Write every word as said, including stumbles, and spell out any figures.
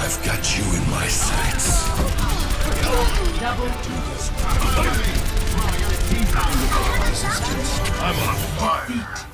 I've got you in my sights. I'm on fire.